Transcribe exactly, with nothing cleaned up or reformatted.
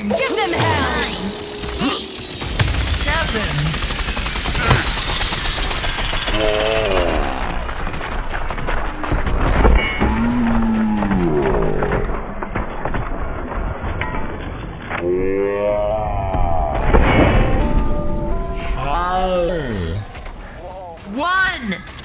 Ten. Give them hell. Nine. Eight. Seven. One.